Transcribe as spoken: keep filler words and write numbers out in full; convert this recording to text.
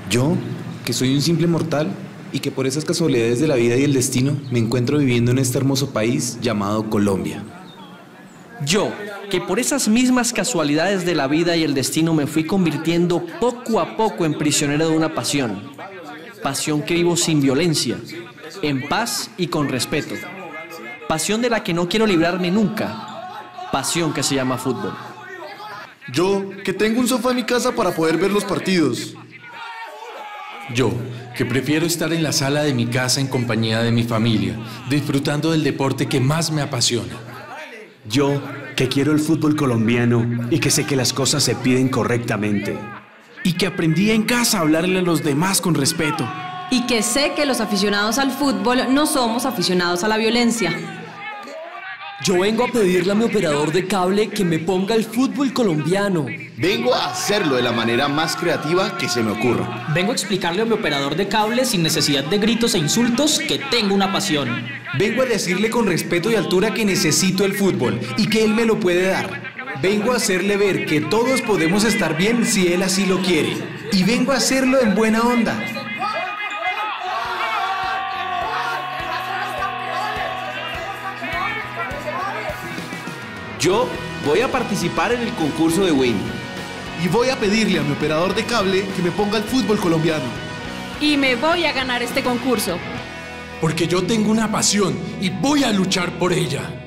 Yo, que soy un simple mortal y que por esas casualidades de la vida y el destino me encuentro viviendo en este hermoso país llamado Colombia. Yo, que por esas mismas casualidades de la vida y el destino me fui convirtiendo poco a poco en prisionero de una pasión. Pasión que vivo sin violencia, en paz y con respeto. Pasión de la que no quiero librarme nunca. Pasión que se llama fútbol. Yo, que tengo un sofá en mi casa para poder ver los partidos. Yo, que prefiero estar en la sala de mi casa en compañía de mi familia, disfrutando del deporte que más me apasiona. Yo, que quiero el fútbol colombiano y que sé que las cosas se piden correctamente. Y que aprendí en casa a hablarle a los demás con respeto. Y que sé que los aficionados al fútbol no somos aficionados a la violencia. Yo vengo a pedirle a mi operador de cable que me ponga el fútbol colombiano. Vengo a hacerlo de la manera más creativa que se me ocurra. Vengo a explicarle a mi operador de cable sin necesidad de gritos e insultos que tengo una pasión. Vengo a decirle con respeto y altura que necesito el fútbol y que él me lo puede dar. Vengo a hacerle ver que todos podemos estar bien si él así lo quiere. Y vengo a hacerlo en buena onda. Yo voy a participar en el concurso de Win. Y voy a pedirle a mi operador de cable que me ponga el fútbol colombiano. Y me voy a ganar este concurso. Porque yo tengo una pasión y voy a luchar por ella.